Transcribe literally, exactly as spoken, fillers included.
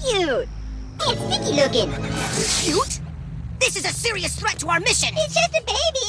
cute. And sticky looking. Cute? This is a serious threat to our mission. It's just a baby.